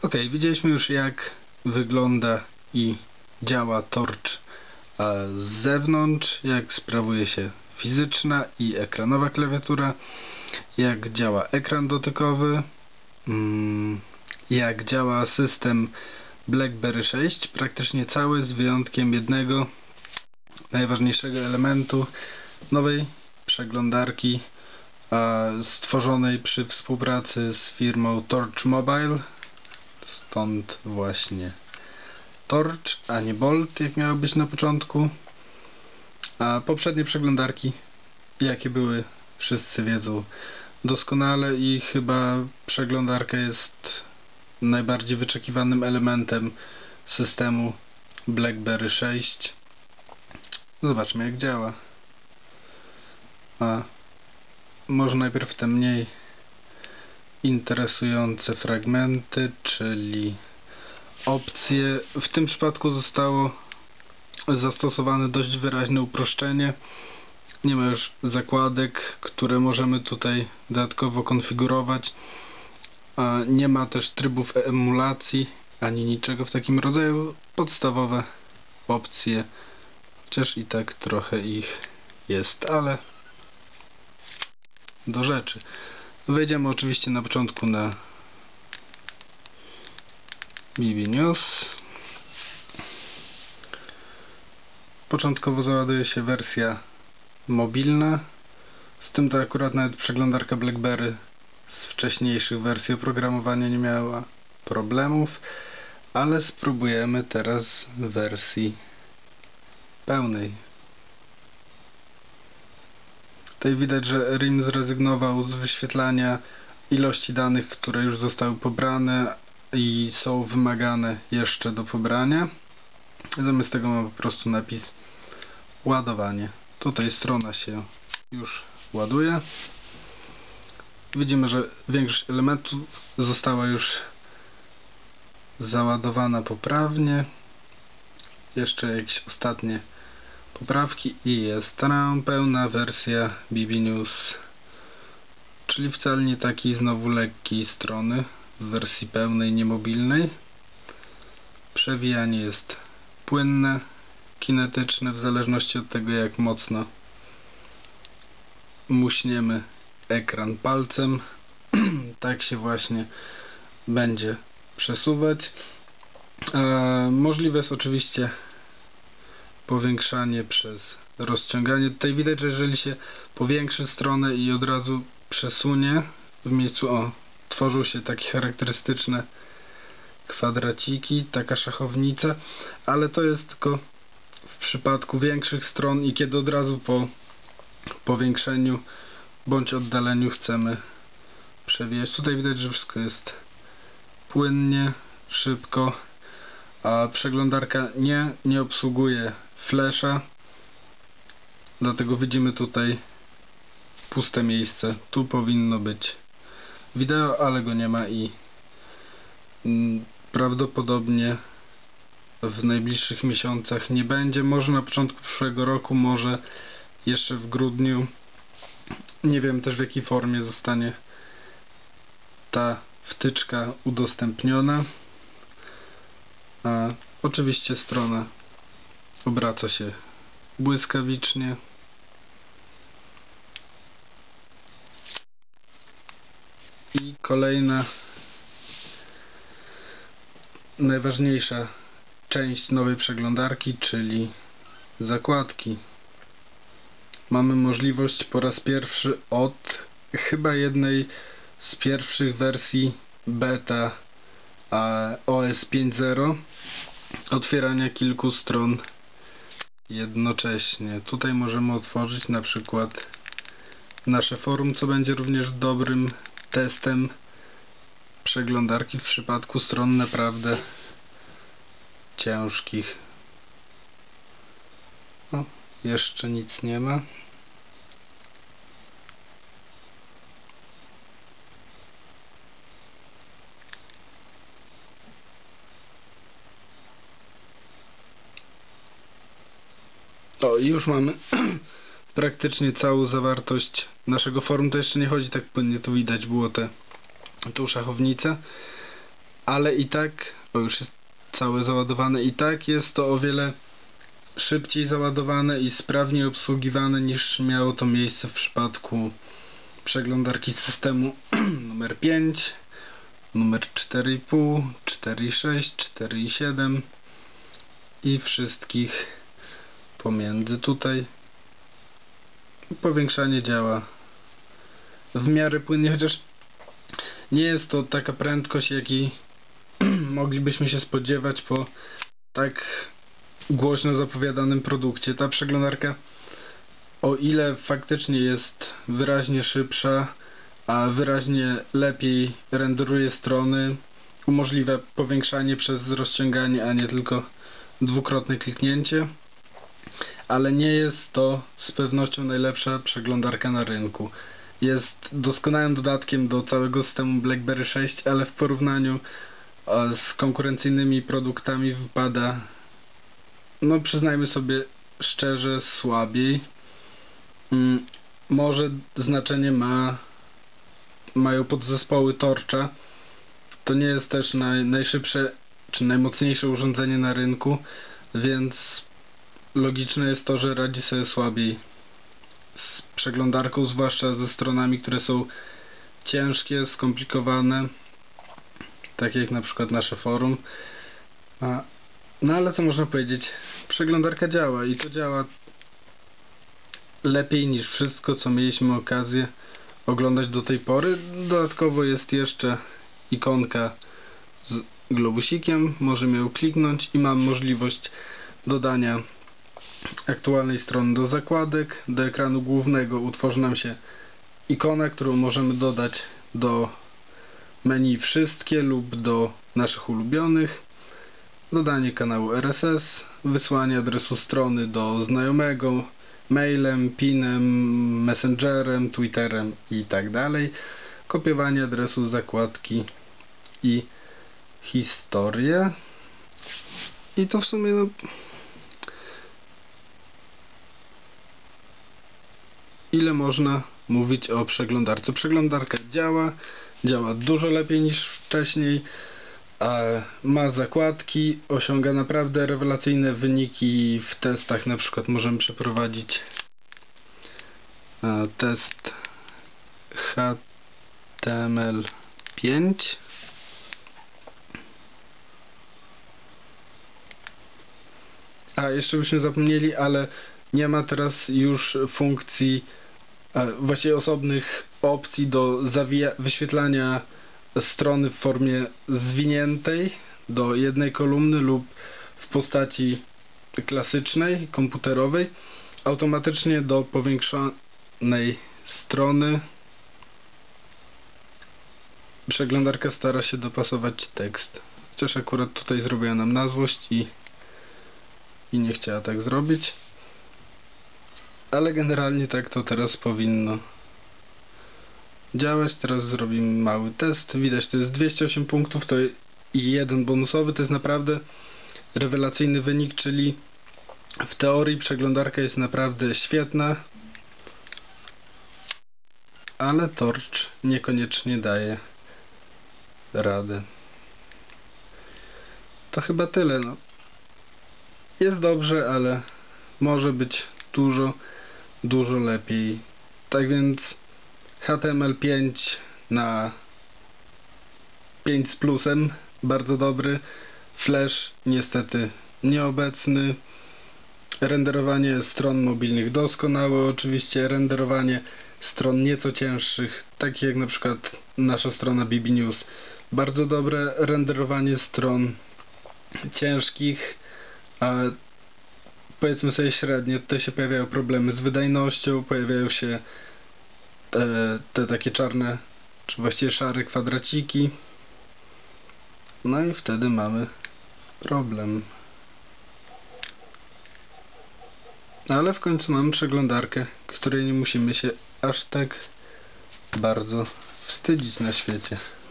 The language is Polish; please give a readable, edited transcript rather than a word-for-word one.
Ok, widzieliśmy już, jak wygląda i działa Torch z zewnątrz, jak sprawuje się fizyczna i ekranowa klawiatura, jak działa ekran dotykowy, jak działa system BlackBerry 6, praktycznie cały, z wyjątkiem jednego najważniejszego elementu nowej przeglądarki stworzonej przy współpracy z firmą Torch Mobile. Stąd właśnie Torch, a nie Bolt, jak miało być na początku. A poprzednie przeglądarki, jakie były, wszyscy wiedzą doskonale i chyba przeglądarka jest najbardziej wyczekiwanym elementem systemu BlackBerry 6. Zobaczmy, jak działa. Może najpierw te mniej interesujące fragmenty, czyli opcje. W tym przypadku zostało zastosowane dość wyraźne uproszczenie. Nie ma już zakładek, które możemy tutaj dodatkowo konfigurować. Nie ma też trybów emulacji, ani niczego w takim rodzaju. Podstawowe opcje, chociaż i tak trochę ich jest, ale do rzeczy. Wejdziemy oczywiście na początku na BB News. Początkowo załaduje się wersja mobilna. Z tym to akurat nawet przeglądarka BlackBerry z wcześniejszych wersji oprogramowania nie miała problemów, ale spróbujemy teraz wersji pełnej. Tutaj widać, że RIM zrezygnował z wyświetlania ilości danych, które już zostały pobrane i są wymagane jeszcze do pobrania. Zamiast tego mamy po prostu napis ładowanie. Tutaj strona się już ładuje. Widzimy, że większość elementów została już załadowana poprawnie. Jeszcze jakieś ostatnie poprawki i jest tam pełna wersja BB News, czyli wcale nie takiej znowu lekkiej strony w wersji pełnej, niemobilnej. Przewijanie jest płynne, kinetyczne, w zależności od tego, jak mocno muśniemy ekran palcem. Tak się właśnie będzie przesuwać. Możliwe jest oczywiście powiększanie przez rozciąganie. Tutaj widać, że jeżeli się powiększy stronę i od razu przesunie w miejscu, tworzą się takie charakterystyczne kwadraciki, taka szachownica, ale to jest tylko w przypadku większych stron i kiedy od razu po powiększeniu bądź oddaleniu chcemy przewijać. Tutaj widać, że wszystko jest płynnie, szybko, a przeglądarka nie obsługuje flasha, dlatego widzimy tutaj puste miejsce. Tu powinno być wideo, ale go nie ma i prawdopodobnie w najbliższych miesiącach nie będzie. Może na początku przyszłego roku, może jeszcze w grudniu. Nie wiem też, w jakiej formie zostanie ta wtyczka udostępniona. Oczywiście strona obraca się błyskawicznie. I kolejna, najważniejsza część nowej przeglądarki, czyli zakładki. Mamy możliwość po raz pierwszy od chyba jednej z pierwszych wersji beta OS 5.0 otwierania kilku stron jednocześnie. Tutaj możemy otworzyć na przykład nasze forum, co będzie również dobrym testem przeglądarki w przypadku stron naprawdę ciężkich. Jeszcze nic nie ma. I już mamy praktycznie całą zawartość naszego forum. To jeszcze nie chodzi tak płynnie, tu widać było tą szachownicę. ale i tak, o, już jest całe załadowane, i tak jest to o wiele szybciej załadowane i sprawniej obsługiwane niż miało to miejsce w przypadku przeglądarki systemu numer 5, numer 4,5, 4,6, 4,7 i wszystkich pomiędzy. Tutaj powiększanie działa w miarę płynnie, chociaż nie jest to taka prędkość, jakiej moglibyśmy się spodziewać po tak głośno zapowiadanym produkcie. Ta przeglądarka, o ile faktycznie jest wyraźnie szybsza, a wyraźnie lepiej renderuje strony, umożliwia powiększanie przez rozciąganie, a nie tylko dwukrotne kliknięcie, ale nie jest to z pewnością najlepsza przeglądarka na rynku. Jest doskonałym dodatkiem do całego systemu BlackBerry 6, ale w porównaniu z konkurencyjnymi produktami wypada, no przyznajmy sobie szczerze, słabiej. Może znaczenie mają podzespoły Torcha. To nie jest też najszybsze czy najmocniejsze urządzenie na rynku, więc logiczne jest to, że radzi sobie słabiej z przeglądarką, zwłaszcza ze stronami, które są ciężkie, skomplikowane, tak jak na przykład nasze forum. No ale co można powiedzieć? Przeglądarka działa i to działa lepiej niż wszystko, co mieliśmy okazję oglądać do tej pory. Dodatkowo jest jeszcze ikonka z globusikiem, możemy ją kliknąć i mam możliwość dodania aktualnej strony do zakładek. Do ekranu głównego utworzy nam się ikona, którą możemy dodać do menu wszystkie lub do naszych ulubionych. Dodanie kanału RSS, wysłanie adresu strony do znajomego, mailem, pinem, messengerem, twitterem i tak dalej. Kopiowanie adresu zakładki i historię. I to w sumie no, ile można mówić o przeglądarce. Przeglądarka działa dużo lepiej niż wcześniej, ma zakładki, osiąga naprawdę rewelacyjne wyniki w testach. Na przykład możemy przeprowadzić test HTML5. Jeszcze byśmy zapomnieli, ale nie ma teraz już funkcji, właściwie osobnych opcji do wyświetlania strony w formie zwiniętej do jednej kolumny lub w postaci klasycznej, komputerowej. Automatycznie do powiększonej strony przeglądarka stara się dopasować tekst. Chociaż akurat tutaj zrobiła nam na złość i nie chciała tak zrobić. Ale generalnie tak to teraz powinno działać. Teraz zrobimy mały test. Widać, to jest 208 punktów to i 1 bonusowy. To jest naprawdę rewelacyjny wynik, czyli w teorii przeglądarka jest naprawdę świetna, ale Torch niekoniecznie daje radę. To chyba tyle. No. Jest dobrze, ale może być dużo lepiej. Tak więc HTML5 na 5 z plusem, bardzo dobry. Flash niestety nieobecny. Renderowanie stron mobilnych doskonałe, oczywiście renderowanie stron nieco cięższych, takich jak na przykład nasza strona BB News, bardzo dobre. Renderowanie stron ciężkich, a powiedzmy sobie średnie, tutaj się pojawiają problemy z wydajnością, pojawiają się te takie czarne, czy właściwie szare kwadraciki. No i wtedy mamy problem. Ale w końcu mamy przeglądarkę, której nie musimy się aż tak bardzo wstydzić na świecie.